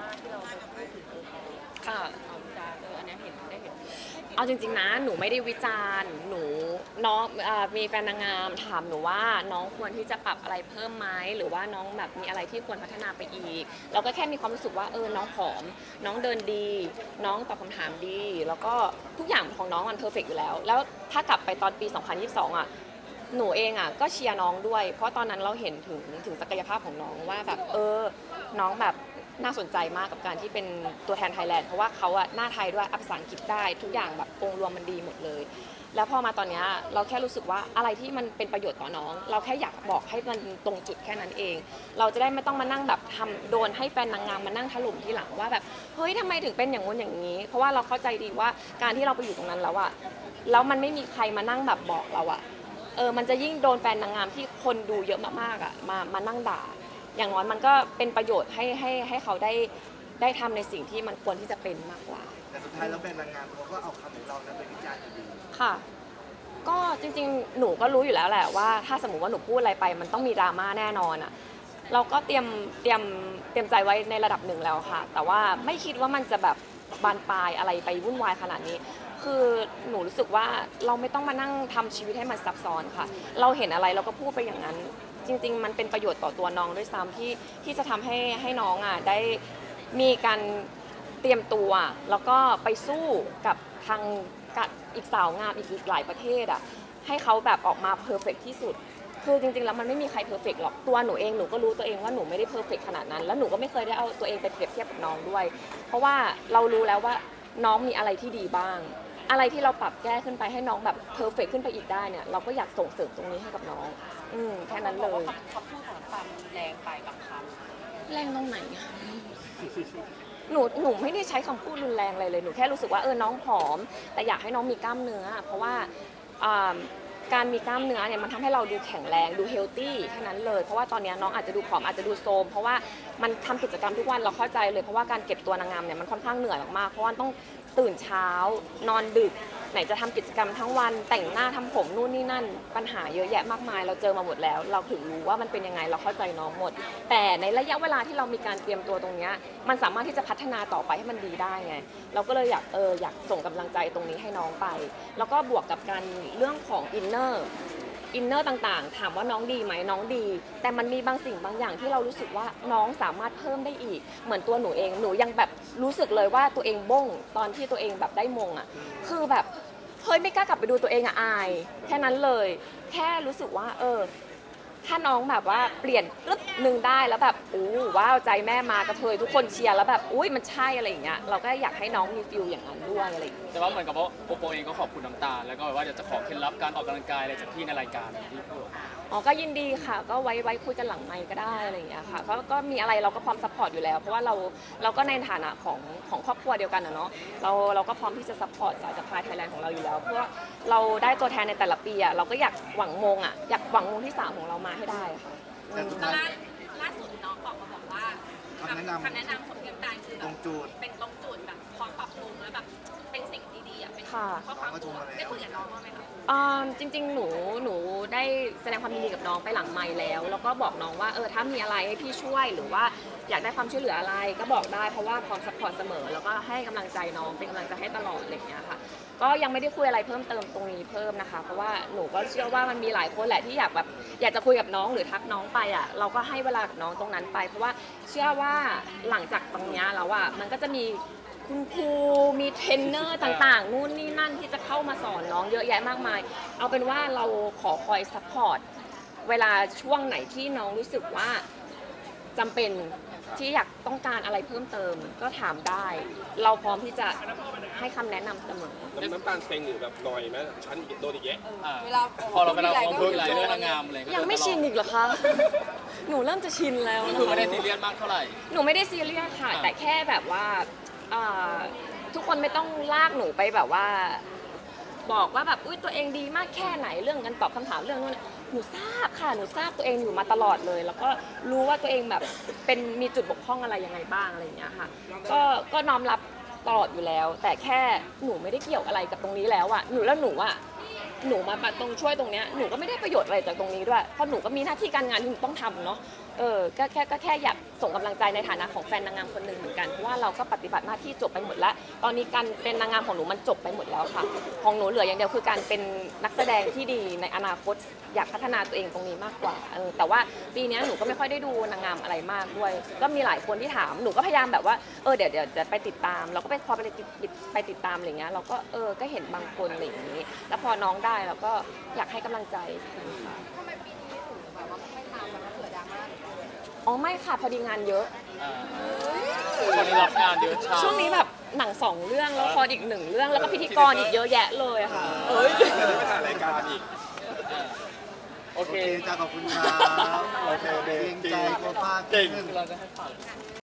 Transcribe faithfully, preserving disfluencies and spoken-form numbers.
ม่าที่เราไปพูดถึงโอปอล์ค่ะเอาจารย์เอออันนี้เห็นได้เห็นเอาจริงๆนะหนูไม่ได้วิจารณ์หนูน้องมีแฟนนางงามถามหนูว่าน้องควรที่จะปรับอะไรเพิ่มไหมหรือว่าน้องแบบมีอะไรที่ควรพัฒนาไปอีกเราก็แค่มีความรู้สึกว่าเออน้องผอมน้องเดินดีน้องตอบคำถามดีแล้วก็ทุกอย่างของน้องมันเพอร์เฟกต์อยู่แล้วแล้วถ้ากลับไปตอนปีสองพันยี่สิบสองอ่ะหนูเองอ่ะก็เชียร์น้องด้วยเพราะตอนนั้นเราเห็นถึงถึงศักยภาพของน้องว่าแบบเออน้องแบบน่าสนใจมากกับการที่เป็นตัวแทนไทยแลนด์เพราะว่าเขาอะหน้าไทยด้วยภาษาอังกฤษได้ทุกอย่างแบบองค์รวมมันดีหมดเลยแล้วพอมาตอนนี้เราแค่รู้สึกว่าอะไรที่มันเป็นประโยชน์ต่อน้องเราแค่อยากบอกให้มันตรงจุดแค่นั้นเองเราจะได้ไม่ต้องมานั่งแบบทำโดนให้แฟนนางงามมานั่งถล่มทีหลังว่าแบบเฮ้ยทำไมถึงเป็นอย่างงู้นอย่างนี้เพราะว่าเราเข้าใจดีว่าการที่เราไปอยู่ตรงนั้นแล้วอะแล้วมันไม่มีใครมานั่งแบบบอกเราอะเออมันจะยิ่งโดนแฟนนางงามที่คนดูเยอะมากๆอะมามานั่งด่าอย่างน้อยมันก็เป็นประโยชน์ให้ให้ให้เขาได้ได้ทำในสิ่งที่มันควรที่จะเป็นมากกว่าแต่สุดท้ายแล้วแฟนนางงามเขาก็เอาคำของเรานั้นไปวิจารณ์อยู่ดีค่ะก็จริงๆหนูก็รู้อยู่แล้วแหละว่าถ้าสมมติว่าหนูพูดอะไรไปมันต้องมีดราม่าแน่นอนอ่ะเราก็เตรียมเตรียมเตรียมใจไว้ในระดับหนึ่งแล้วค่ะแต่ว่าไม่คิดว่ามันจะแบบบานปลายอะไรไปวุ่นวายขนาดนี้คือหนูรู้สึกว่าเราไม่ต้องมานั่งทำชีวิตให้มันซับซ้อนค่ะเราเห็นอะไรเราก็พูดไปอย่างนั้นจริงๆมันเป็นประโยชน์ต่อตัวน้องด้วยซ้ำที่ที่จะทำให้ให้น้องอ่ะได้มีการเตรียมตัวแล้วก็ไปสู้กับทางอีกสาวงามอีกหลายประเทศอ่ะให้เขาแบบออกมาเพอร์เฟกที่สุดคือจริงๆแล้วมันไม่มีใครเพอร์เฟกหรอกตัวหนูเองหนูก็รู้ตัวเองว่าหนูไม่ได้เพอร์เฟกขนาดนั้นแล้วหนูก็ไม่เคยได้เอาตัวเองไปเปรียบเทียบกับน้องด้วยเพราะว่าเรารู้แล้วว่าน้องมีอะไรที่ดีบ้างอะไรที่เราปรับแก้ขึ้นไปให้น้องแบบเพอร์เฟกขึ้นไปอีกได้เนี่ยเราก็อยากส่งเสริมตรงนี้ให้กับน้องอืมแค่นั้นเลยเขาพูดของตามแรงไปบางคำแรงตรงไหนหนูหนูไม่ได้ใช้คำพูดรุนแรงอะไรเลยหนูแค่รู้สึกว่าเออน้องผอมแต่อยากให้น้องมีกล้ามเนื้อเพราะว่าการมีกล้ามเนื้อเนี่ยมันทำให้เราดูแข็งแรงดูเฮลตี้แค่นั้นเลยเพราะว่าตอนนี้น้องอาจจะดูผอมอาจจะดูโทรมเพราะว่ามันทำกิจกรรมทุกวันเราเข้าใจเลยเพราะว่าการเก็บตัวนางงามเนี่ยมันค่อนข้างเหนื่อยมากๆเพราะว่าต้องตื่นเช้านอนดึกไหนจะทำกิจกรรมทั้งวันแต่งหน้าทำผมนู่นนี่นั่นปัญหาเยอะแยะมากมายเราเจอมาหมดแล้วเราถึงรู้ว่ามันเป็นยังไงเราเข้าใจน้องหมดแต่ในระยะเวลาที่เรามีการเตรียมตัวตรงนี้มันสามารถที่จะพัฒนาต่อไปให้มันดีได้ไงเราก็เลยอยากเอออยากส่งกำลังใจตรงนี้ให้น้องไปแล้วก็บวกกับการเรื่องของอินเนอร์อินเนอร์ต่างๆถามว่าน้องดีไหมน้องดีแต่มันมีบางสิ่งบางอย่างที่เรารู้สึกว่าน้องสามารถเพิ่มได้อีกเหมือนตัวหนูเองหนูยังแบบรู้สึกเลยว่าตัวเองบ้งตอนที่ตัวเองแบบได้มงอ่ะคือแบบเฮ้ยไม่กล้ากลับไปดูตัวเองอะอายแค่นั้นเลยแค่รู้สึกว่าเออถ้าน้องแบบว่าเปลี่ยนกึ๊บหนึ่งได้แล้วแบบอู้ว้าวใจแม่มากระเทยทุกคนเชียร์แล้วแบบอุ้ยมันใช่อะไรอย่างเงี้ยเราก็อยากให้น้องมีฟิลอย่างนั้นด้วยอะไรอย่างเงี้ยแต่ว่าเหมือนกับว่าโปโปเองก็ขอบคุณน้ำตาลแล้วก็แบบว่าจะขอเคล็ดลับการออกกำลังกายอะไรจากพี่ในรายการที่พูดอ๋อก็ยินดีค่ะก็ไว้ไว้คุยกันหลังไมค์ก็ได้อะไรอย่างเงี้ยค่ะก็ก็มีอะไรเราก็พร้อมซัพพอร์ตอยู่แล้วเพราะว่าเราเราก็ในฐานะของของครอบครัวเดียวกันนะเนาะเราเราก็พร้อมที่จะซัพพอร์ตสายสะพายไทยแลนด์ของเราอยู่แล้วเพราะว่าเราได้ตัวแทนในแต่ละปีอะเราก็อยากหวังมงอะอยากหวังมงที่สามของเรามาให้ได้ค่ะล่าล่าสุดน้องบอกมาบอกว่าคำแนะนำคำแนะนำของพี่น้ำตาลคือแบบเป็นตรงจุดแบบพร้อมปรับปรุงแล้วแบบเป็นสิ่งดีๆอ่ะเป็นข้อความบวกได้คุยกับน้องบ้างไหมคะจริงๆหนูหนูได้แสดงความยินดีกับน้องไปหลังไมค์แล้วแล้วก็บอกน้องว่าเออถ้ามีอะไรให้พี่ช่วยหรือว่าอยากได้ความช่วยเหลืออะไรก็บอกได้เพราะว่าพร้อมซัพพอร์ตเสมอแล้วก็ให้กำลังใจน้องเป็นกำลังใจให้ตลอดอะไรอย่างเงี้ยค่ะก็ยังไม่ได้คุยอะไรเพิ่มเติมตรงนี้เพิ่มนะคะเพราะว่าหนูก็เชื่อว่ามันมีหลายคนแหละที่อยากแบบอยากจะคุยกับน้องหรือทักน้องไปอ่ะเราก็ให้เวลากับน้องตรงนั้นไปเพราะว่าเชื่อว่าหลังจากตรงนี้แล้วอ่ะมันก็จะมีคุณครูมีเทรนเนอร์ต่างๆนู่นนี่นั่นที่จะเข้ามาสอนน้องเยอะแยะมากมายเอาเป็นว่าเราขอคอยซัพพอร์ตเวลาช่วงไหนที่น้องรู้สึกว่าจำเป็นที่อยากต้องการอะไรเพิ่มเติมก็ถามได้เราพร้อมที่จะให้คำแนะนำเสมอน้ำตาลเซ็งหรือแบบหน่อยไหมฉันโดนอีกแยะเวลาพอเราเวลาเราพูดอะไรเรื่องนางงามอะไรยังไม่ชินอีกเหรอคะหนูเริ่มจะชินแล้วคือไม่ได้ซีเรียสมากเท่าไหร่หนูไม่ได้ซีเรียสค่ะแต่แค่แบบว่าทุกคนไม่ต้องลากหนูไปแบบว่าบอกว่าแบบอุ้ยตัวเองดีมากแค่ไหนเรื่องการตอบคำถามเรื่องนู้นหนูทราบค่ะหนูทราบตัวเองอยู่มาตลอดเลยแล้วก็รู้ว่าตัวเองแบบเป็นมีจุดบกพร่องอะไรยังไงบ้างอะไรอย่างเงี้ยค่ะก็ก็น้อมรับตลอดอยู่แล้วแต่แค่หนูไม่ได้เกี่ยวอะไรกับตรงนี้แล้วอะหนูแล้วหนูอะหนูมาตรงช่วยตรงเนี้ยหนูก็ไม่ได้ประโยชน์อะไรจากตรงนี้ด้วยเพราะหนูก็มีหน้าที่การงานที่หนูต้องทำเนาะเเออก็แค่ก็แค่อยากส่งกำลังใจในฐานะของแฟนนางงามคนหนึ่งเหมือนกันเพราะว่าเราก็ปฏิบัติหน้าที่จบไปหมดแล้วตอนนี้การเป็นนางงามของหนูมันจบไปหมดแล้วค่ะของหนูเหลืออย่างเดียวคือการเป็นนักแสดงที่ดีในอนาคตอยากพัฒนาตัวเองตรงนี้มากกว่าเออแต่ว่าปีนี้หนูก็ไม่ค่อยได้ดูนางงามอะไรมากด้วยก็มีหลายคนที่ถามหนูก็พยายามแบบว่าเออเดี๋ยวเดี๋ยวจะไปติดตามเราก็ไปพอไปติดไปติดตามอะไรเงี้ยเราก็เออก็เห็นบางคนอะไรอย่างนี้แล้วพอน้องได้เราก็อยากให้กำลังใจค่ะทำไมปีนี้ถึงแบบว่าไม่ตามแล้วเผื่อดราม่าอ๋อไม่ค่ะพอดีงานเยอะอ่าคนที่รับงานเยอะช่ช่วงนี้แบบหนังสองเรื่องแล้วละครอีกหนึ่งเรื่องแล้วก็พิธีกรอีกเยอะแยะเลยอะค่ะเอ้ยเดี๋ยวได้ไปถ่ายรายการอีกอ่าโอโอเคเคจ้าขอบคุณครับโอเคเบเกรงใจโคฟ้าเก่งขึ้นเราจะให้ฝาก